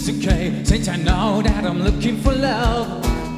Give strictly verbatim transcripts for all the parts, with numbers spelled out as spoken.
it's okay, since I know that I'm looking for love.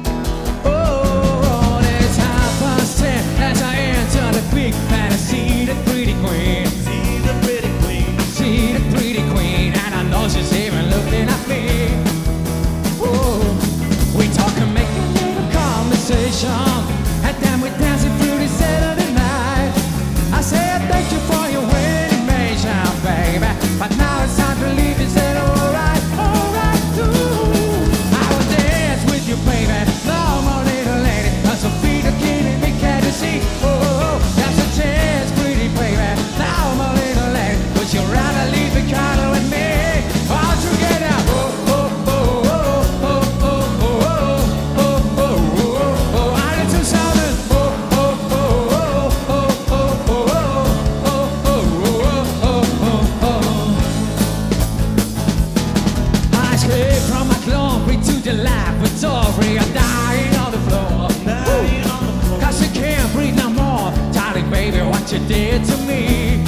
Oh, it's half past ten as I enter the big and I see the pretty queen. See the pretty queen. See the pretty queen, and I know she's even looking at me. Oh, we talk and make a little conversation, and then we're dancing through the Saturday night. I said thank you for your invitation, baby, but now it's time to leave. You said alright, alright too. I will dance with you, baby, no more little lady, 'cause your feet are killing me, can't you see? Oh, there's a chance, pretty baby, no more little lady, would you rather leave the car with me? All together. Oh, oh, oh, oh, oh, oh, oh, oh, oh, oh, oh, I need to sound it. Oh, oh, oh, oh, oh, oh, oh, oh, oh, oh, oh, oh. I escape from my glory to the laboratory. I'm dying on the floor. Dying on the floor. 'Cause I can't breathe no more. Darling, baby, what you did to me.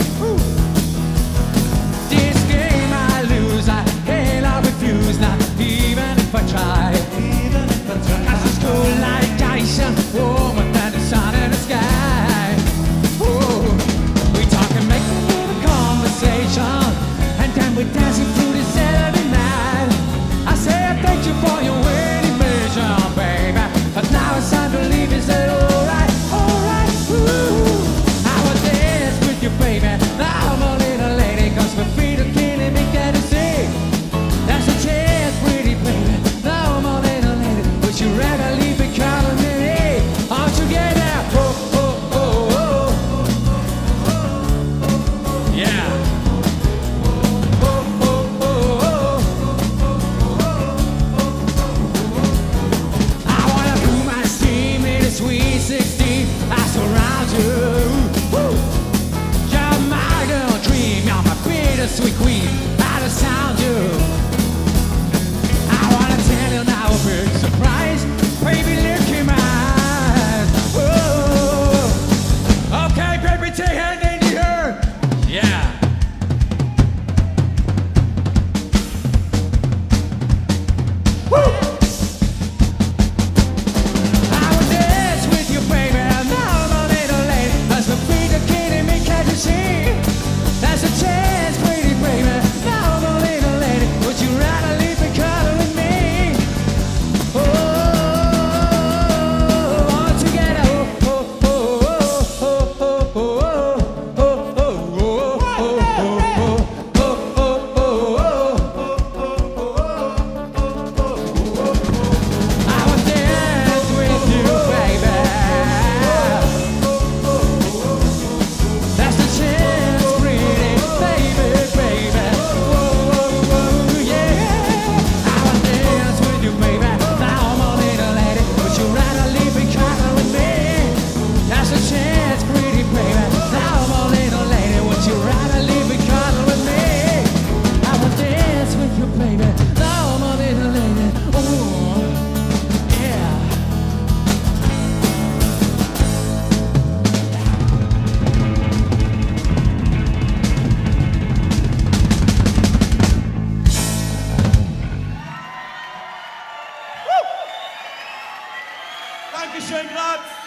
This game I lose, I hell, I refuse, not even if I try. Even if I try. 'Cause it's cool like ice and warmer than the sun in the sky. Ooh, we talk and make a little conversation, and then we're dancing through the Saturday night. I said thank you for your invitation, baby, but now it's time to leave. You said alright, alright, ooh. I will dance with you, baby, now I'm a little lady, 'cause my feet are killing me, can't you see? There's a chance, pretty baby, now I'm a little lady, would you rather leave the car with me? All together. Oh, oh, oh, oh. Yeah. Oh, oh, oh, oh. I wanna put my steam in a sweet sixteen. I surround you. Woo. You're my girl dream. You're my bittersweet queen. I just sound you. I wanna tell you now a big surprise. Baby, look in my eyes. Whoa. Okay, baby, take hand in the air. Yeah. Woo. I will dance with you, baby, now I'm a little late, 'cause my feet are killing me, can't you see? There's a chance, pretty baby, now I'm a little late, would you rather leave the car with me? Oh, all together. Oh, oh, oh, oh, oh, oh, oh, oh, oh, oh, oh, I will dance with you, baby. That's the chance, pretty baby, baby. Oh, yeah. I will dance with you, baby. Now I'm a little lady, would you rather leave the car with me? That's a chance, pretty baby. Now I'm a little lady, would you rather leave the car with me? I will dance with you, baby. Now I'm a little lady. Oh, yeah. Dankeschön, Graz.